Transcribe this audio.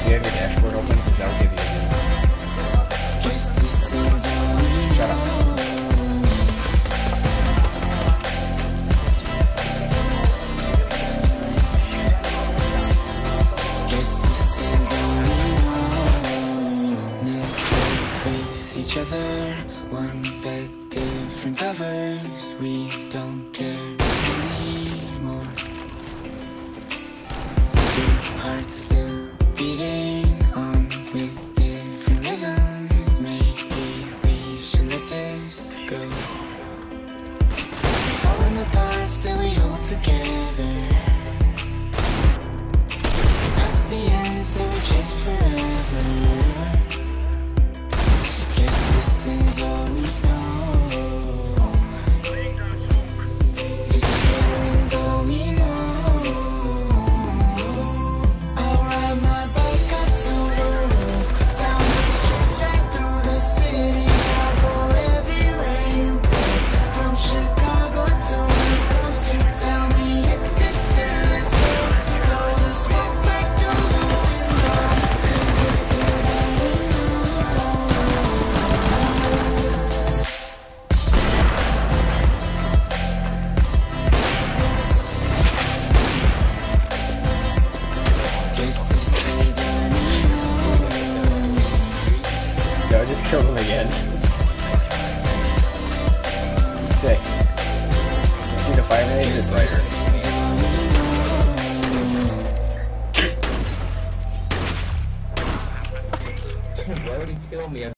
Do you have your dashboard open? Because that'll give you a Shut up. Each other, one bed, different covers. We don't care anymore. Two hearts still beating on with different rhythms. Maybe we should let this go. We're falling apart, still we hold together. We're past the end, still we chase forever. This is all we know. This feeling's all we know. I'll ride my bike up to the road, down the streets, right through the city. I'll go everywhere you go, from Chicago to the coast. You tell me hit this and let's go. Blow the smoke right through the window, 'cause this is all we know. Yo, I just killed him again. Sick. See the fire nade is brighter. Why would he kill me?